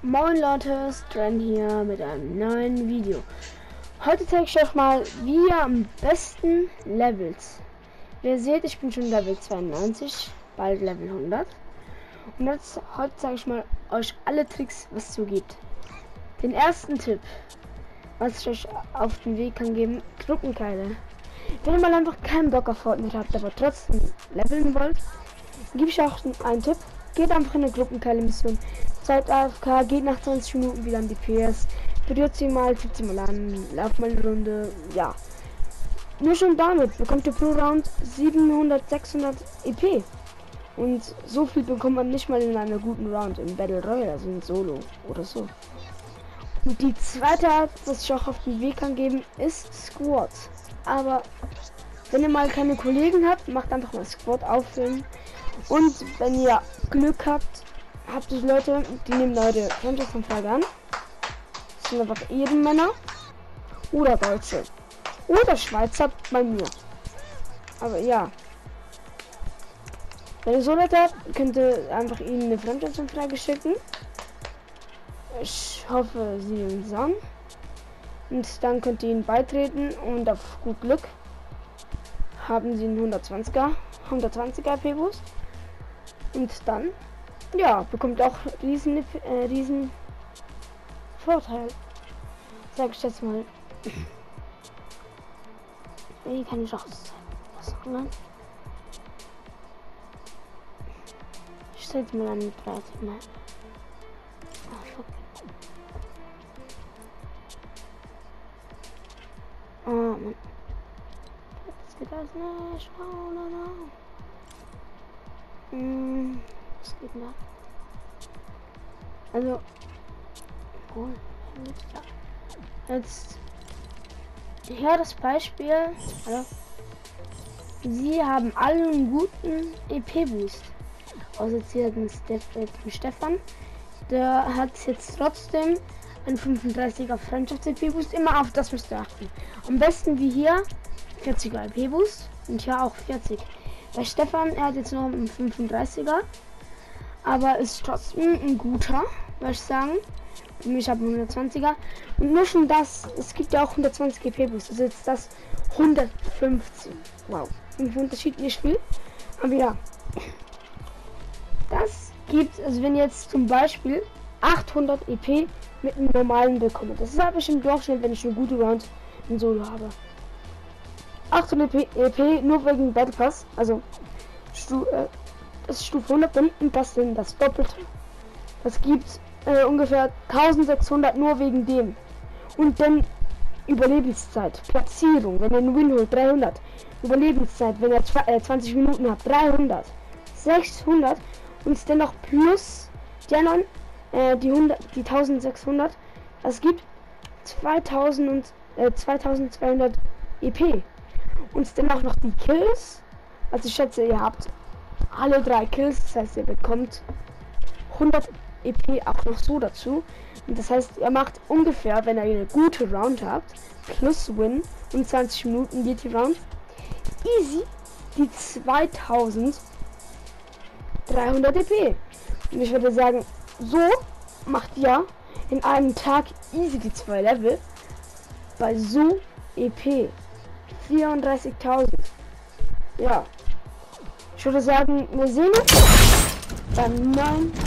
Moin Leute, Stren hier mit einem neuen Video. Heute zeige ich euch mal, wie ihr am besten levelt. Wie ihr seht, ich bin schon Level 92, bald Level 100. Und heute zeige ich mal euch alle Tricks, was es so gibt. Den ersten Tipp, was ich euch auf den Weg kann geben, Gruppenkeile. Wenn ihr mal einfach keinen Bock auf Fortnite habt, aber trotzdem leveln wollt, gebe ich auch einen Tipp. Geht einfach in eine Gruppenkeile-Mission. Seid AFK, geht nach 20 Minuten wieder an die PS. Berührt sie mal, tippt sie mal an, lauft mal eine Runde. Ja. Nur schon damit bekommt ihr pro Round 700, 600 EP. Und so viel bekommt man nicht mal in einer guten Round im Battle Royale, also in Solo oder so. Und die zweite Art, was ich auch auf den Weg kann geben, ist Squad. Aber wenn ihr mal keine Kollegen habt, macht einfach mal Squad auffüllen. Und wenn ihr Glück habt, habt ihr Leute, die nehmen eure Freundschaftsanfrage an. Das sind einfach Ehrenmänner oder Deutsche oder Schweizer bei mir. Aber ja, wenn ihr so Leute habt, könnt ihr einfach ihnen eine Freundschaftsanfrage schicken. Ich hoffe, sie nehmen es an. Und dann könnt ihr ihnen beitreten und auf gut Glück haben sie einen 120er IP Boost. Und dann, ja, bekommt auch riesen Vorteil. Sag ich jetzt mal. Wie kann ich auch was sagen? Ich stelle mal an mit 30 mal. Oh, fuck. Oh, Mann. Jetzt geht das nicht. Oh, no, no. Was geht denn da? Also, jetzt hier das Beispiel. Also, sie haben alle einen guten EP-Boost. Außer jetzt hier den Stefan. Der hat jetzt trotzdem einen 35er Freundschafts-EP-Boost. Immer auf das müsst ihr achten. Am besten wie hier 40er EP-Boost und hier auch 40. Bei Stefan, er hat jetzt noch einen 35er, aber ist trotzdem ein guter, würde ich sagen. Ich habe einen 120er und nur schon das, es gibt ja auch 120 GP Boost, also jetzt das 115. Wow, ein Unterschied nicht viel, aber ja, das gibt, also wenn jetzt zum Beispiel 800 EP mit einem normalen bekomme, das habe ich im Durchschnitt, wenn ich eine gute Round in Solo habe. 800 EP nur wegen Battle Pass, also das ist Stufe 100 und das sind das Doppelte. Das gibt ungefähr 1600 nur wegen dem. Und dann Überlebenszeit, Platzierung, wenn ihr einen Win holt, 300. Überlebenszeit, wenn ihr 20 Minuten habt, 300. 600 und dann noch plus die anderen, die 1600. Das gibt 2200 EP. Und dann auch noch die Kills. Also ich schätze, ihr habt alle 3 Kills, das heißt, ihr bekommt 100 EP auch noch so dazu. Und das heißt, ihr macht ungefähr, wenn ihr eine gute Round habt, plus Win und 20 Minuten geht die Round, easy die 2300 EP. Und ich würde sagen, so macht ihr in einem Tag easy die 2 Level bei so EP. 34.000. Ja. Ich würde sagen, wir sehen uns beim neuen